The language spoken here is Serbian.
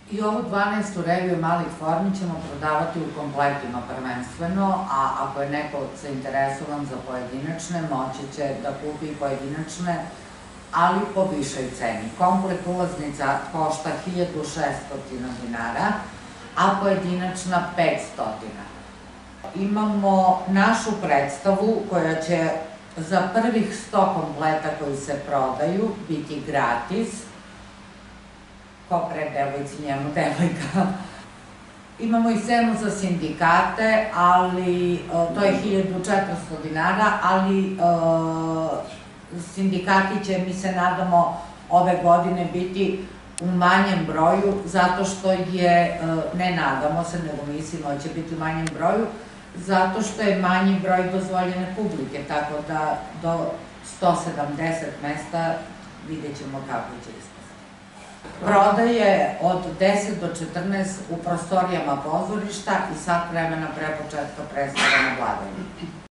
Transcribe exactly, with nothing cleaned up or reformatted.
I ovu dvanaestu reviju malih formi ćemo prodavati u kompletima prvenstveno, a ako je neko zainteresovan za pojedinačne, moći će da kupi pojedinačne, ali po višoj ceni. Komplet ulaznica košta hiljadu šessto dinara, a pojedinačna petsto. Imamo našu predstavu koja će za prvih sto kompleta koji se prodaju biti gratis. Ko pre devojci, njemu devojka. Imamo i cenu za sindikate, ali to je hiljadu četiristo dinara, ali sindikati će, mi se nadamo, ove godine biti u manjem broju, zato što je, ne nadamo se, nego mislimo da će biti u manjem broju, zato što je manji broj dozvoljene publike, tako da do sto sedamdeset mesta vidjet ćemo kako će ispasti. Prodaje od deset do četrnaest u prostorijama pozorišta i sat vremena pre početka predstave na Vladaju.